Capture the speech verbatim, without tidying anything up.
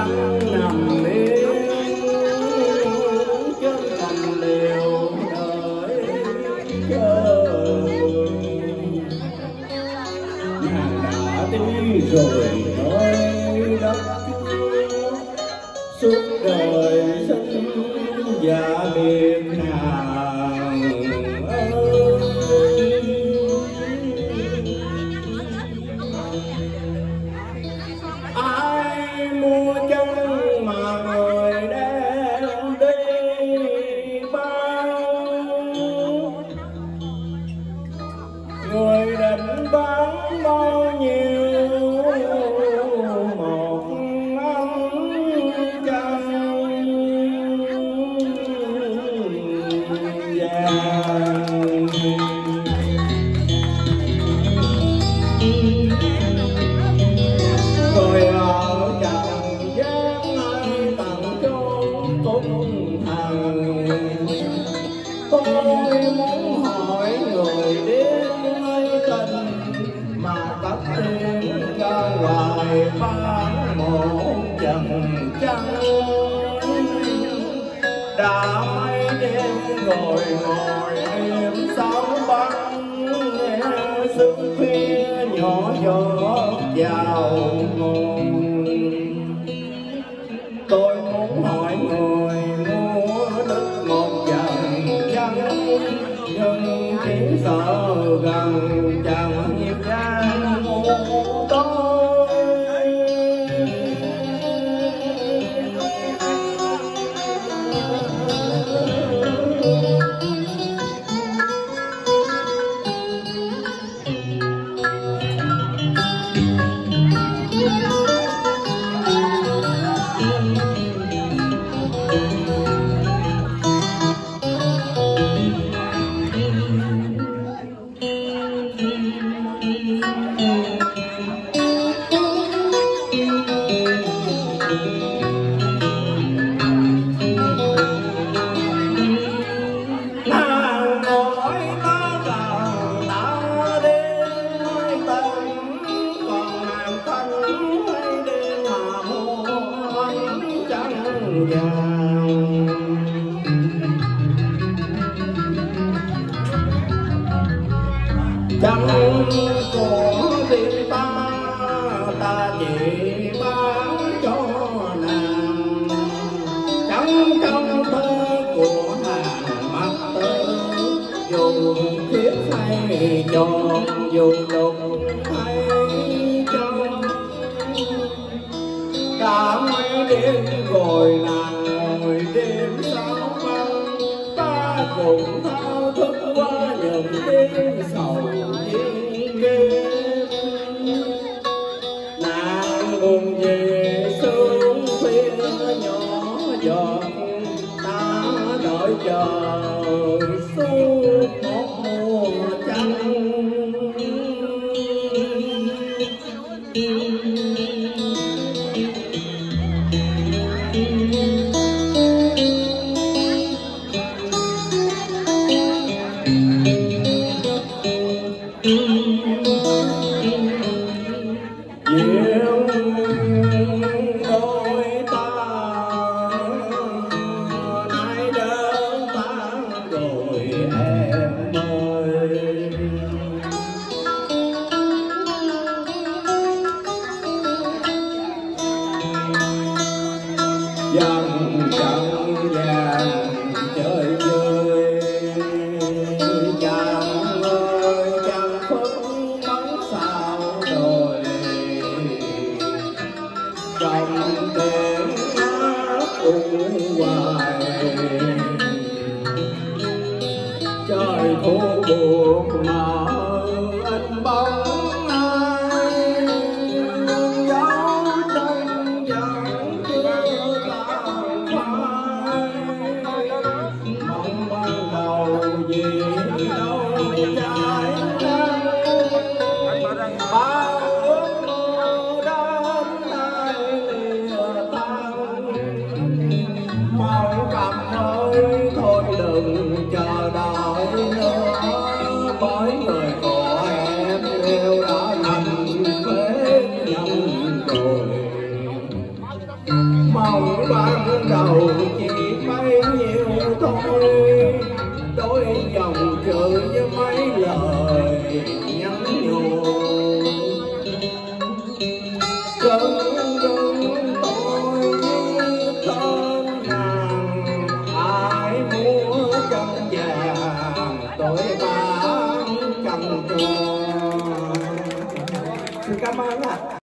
trăng nằm yên trên thành liều đợi chờ. Nàng đã đi rồi nơi đất Chúa, suốt đời sinh và biệt nàng ơi. Ai mua chân mà người đem đi bán, người định bán bao nhiêu một ấm chân vàng. Rồi ở trần gian ai tặng chốn cung thần, tôi muốn hỏi người đến ơi tình mà tất nhiên ra ngoài bán một trần trắng. Đã mấy đêm rồi ngồi đêm sáu băng, nghe sương khuya nhỏ giọt vào nguồn. Tôi muốn hỏi người mua đất một dần dân, nhưng chỉ sợ gần chẳng nhịp gan tôi. Chẳng của riêng ta, ta chỉ bán cho nàng. Chẳng trong thơ của Hàn Mặc Tử, dù thiết hay tròn, dù đục hay trong. Cả mấy đêm rồi nàng ngồi đêm sáu băng, ta cùng thao thức qua những đêm sầu viên đêm. Nàng buồn về sương khuya nhỏ giọt, ta đợi chờ suốt một mùa trăng. Yêu đôi ta nay đơn tan rồi em ơi. Dần trăng vàng chơi vơi, chàng ơi chàng phất bóng sao rồi. Trong đêm hát cùng hoài, trời thu buồn mà anh bóng ai. Dấu chân vẫn chưa tàn phai, mong ban đầu gì đâu trái nắng. Bao ước mơ đến nay lìa tan, mong cầm ơi thôi đừng chờ đợi nữa, bởi người của em yêu đã nằm phế nhân rồi.